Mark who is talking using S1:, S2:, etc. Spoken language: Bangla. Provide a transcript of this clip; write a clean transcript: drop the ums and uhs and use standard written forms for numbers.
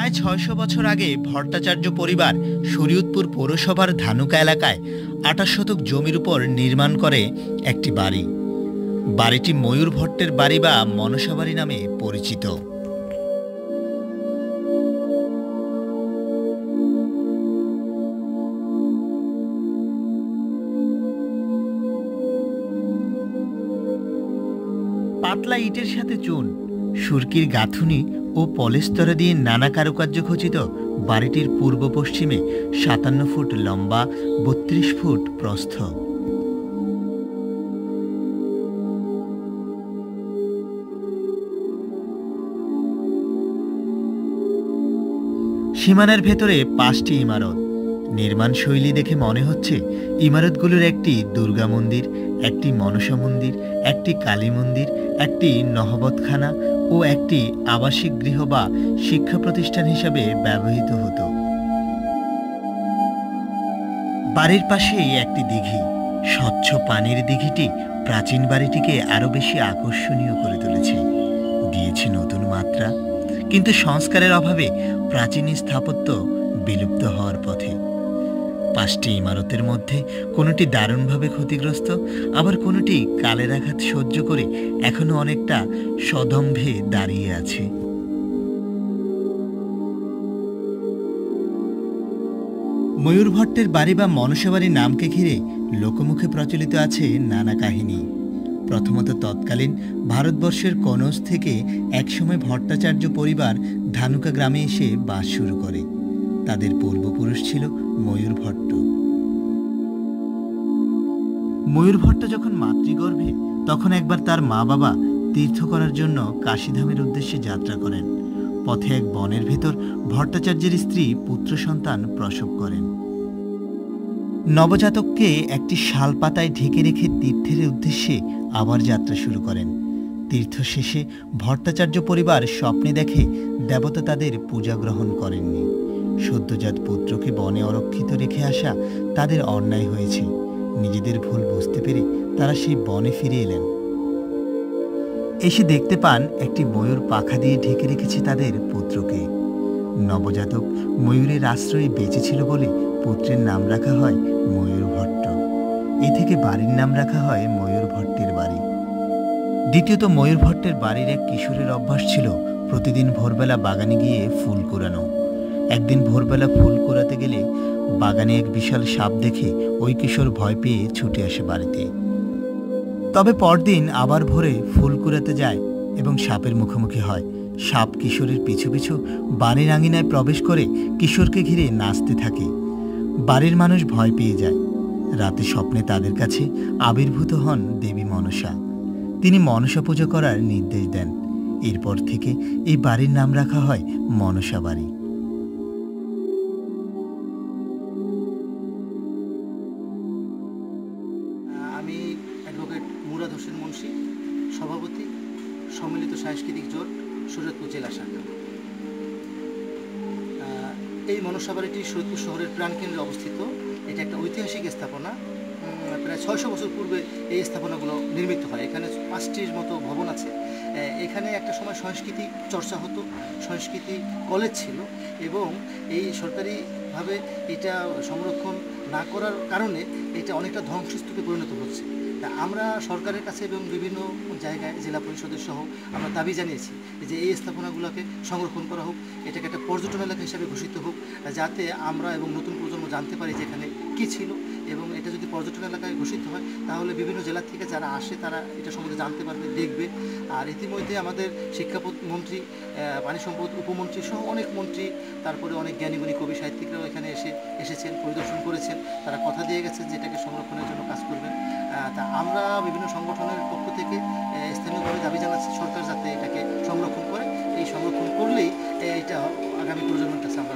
S1: প্রায় ৬০০ বছর আগে ভট্টাচার্য পরিবার শরীয়তপুর পৌরসভার ধানুকা এলাকায় ২৮ শতক জমির উপর নির্মাণ করে একটি বাড়ি। বাড়িটি ময়ূর ভট্টের বাড়ি বা মনসা বাড়ি নামে পরিচিত। পাতলা ইটের সাথে চুন, সুরকির গাঁথুনি ও পলেস্তরা দিয়ে নানা কারুকার্য খচিত বাড়িটির পূর্ব পশ্চিমে ৫৭ ফুট লম্বা, ৩২ ফুট প্রস্থ। সীমানার ভেতরে ৫টি ইমারত। নির্মাণ শৈলী দেখে মনে হচ্ছে ইমারতগুলোর একটি দুর্গা মন্দির, একটি মনসা মন্দির, একটি কালী মন্দির, একটি নহবতখানা ও একটি আবাসিক গৃহ বা শিক্ষা প্রতিষ্ঠান হিসাবে ব্যবহৃত হতো। বাড়ির পাশেই একটি দিঘি। স্বচ্ছ পানির দিঘিটি প্রাচীন বাড়িটিকে আরো বেশি আকর্ষণীয় করে তুলেছে, দিয়েছে নতুন মাত্রা। কিন্তু সংস্কারের অভাবে প্রাচীন স্থাপত্য বিলুপ্ত হওয়ার পথে। ৫টি ইমারতের মধ্যে কোনোটি দারুণভাবে ক্ষতিগ্রস্ত, আবার কোনোটি কালের আঘাত সহ্য করে এখনো অনেকটা সদম্ভে দাঁড়িয়ে আছে। ময়ূর ভট্টের বাড়ি বা মনসা বাড়ির নামকে ঘিরে লোকমুখে প্রচলিত আছে নানা কাহিনী। প্রথমত, তৎকালীন ভারতবর্ষের কনৌজ থেকে একসময় ভট্টাচার্য পরিবার ধানুকা গ্রামে এসে বাস শুরু করে। তাদের পূর্বপুরুষ ছিল ময়ূর ভট্ট। ময়ূর ভট্ট যখন মাতৃগর্ভে, তখন একবার তার মা বাবা তীর্থ করার জন্য কাশীধামের উদ্দেশ্যে যাত্রা করেন। পথে এক বনের ভেতর ভট্টাচার্যের স্ত্রী পুত্র সন্তান প্রসব করেন। নবজাতককে একটি শালপাতায় ঢেকে রেখে তীর্থের উদ্দেশ্যে আবার যাত্রা শুরু করেন। তীর্থ শেষে ভট্টাচার্য পরিবার স্বপ্নে দেখে দেবতা তাদের পূজা গ্রহণ করেননি। সদ্যজাত পুত্রকে বনে অরক্ষিত রেখে আসা তাদের অন্যায় হয়েছে। নিজেদের ভুল বুঝতে পেরে তারা সেই বনে ফিরে এলেন। এসে দেখতে পান একটি ময়ূর পাখা দিয়ে ঢেকে রেখেছে তাদের পুত্রকে। নবজাতক ময়ূরের আশ্রয়ে বেঁচে ছিল বলে পুত্রের নাম রাখা হয় ময়ূর ভট্ট। এ থেকে বাড়ির নাম রাখা হয় ময়ূর ভট্টের বাড়ি। দ্বিতীয়ত, ময়ূর ভট্টের বাড়ির এক কিশোরের অভ্যাস ছিল প্রতিদিন ভোরবেলা বাগানে গিয়ে ফুল কুড়ানো। একদিন ভোরবেলা ফুল কুড়াতে গেলে বাগানে এক বিশাল সাপ দেখে ওই কিশোর ভয় পেয়ে ছুটে আসে বাড়িতে। তবে পরদিন আবার ভোরে ফুল কুড়াতে যায় এবং সাপের মুখোমুখি হয়। সাপ কিশোরের পিছু পিছু বাড়ির আঙিনায় প্রবেশ করে কিশোরকে ঘিরে নাচতে থাকে। বাড়ির মানুষ ভয় পেয়ে যায়। রাতে স্বপ্নে তাদের কাছে আবির্ভূত হন দেবী মনসা। তিনি মনসা পুজো করার নির্দেশ দেন। এরপর থেকে এই বাড়ির নাম রাখা হয় মনসা বাড়ি।
S2: আমি অ্যাডভোকেট মুরাদ হোসেন মুন্সি, সভাপতি সম্মিলিত সাংস্কৃতিক জোট শরীয়তপুর জেলা শাখা। এই মনসা বাড়িটি শরীয়তপুর শহরের প্রাণকেন্দ্রে অবস্থিত। এটা একটা ঐতিহাসিক স্থাপনা। প্রায় ৬০০ বছর পূর্বে এই স্থাপনাগুলো নির্মিত হয়। এখানে ৫টির মতো ভবন আছে। এখানে একটা সময় সংস্কৃতি চর্চা হতো, সংস্কৃতি কলেজ ছিল, এবং এই সরকারিভাবে এটা সংরক্ষণ না করার কারণে এটা অনেকটা ধ্বংসস্তূপে পরিণত হচ্ছে। তা আমরা সরকারের কাছে এবং বিভিন্ন জায়গায় জেলা পরিষদের সহ আমরা দাবি জানিয়েছি যে এই স্থাপনাগুলোকে সংরক্ষণ করা হোক, এটাকে একটা পর্যটন এলাকা হিসাবে ঘোষিত হোক, যাতে আমরা এবং নতুন প্রজন্ম জানতে পারি যে এখানে কী ছিল। এবং এটা যদি পর্যটন এলাকায় ঘোষিত হয় তাহলে বিভিন্ন জেলা থেকে যারা আসে তারা এটা সম্বন্ধে জানতে পারবে, দেখবে। আর ইতিমধ্যে আমাদের শিক্ষামন্ত্রী, পানি সম্পদ উপমন্ত্রী সহ অনেক মন্ত্রী, তারপরে অনেক জ্ঞানীগুণী কবি সাহিত্যিকরাও এখানে এসেছেন, পরিদর্শন করেছেন। তারা কথা দিয়ে গেছেন যে এটাকে সংরক্ষণের জন্য কাজ করবেন। তা আমরা বিভিন্ন সংগঠনের পক্ষ থেকে স্থানীয়ভাবে দাবি জানাচ্ছি সরকার যাতে এটাকে সংরক্ষণ করে। এই সংরক্ষণ করলেই এটা আগামী প্রজন্মের কাছে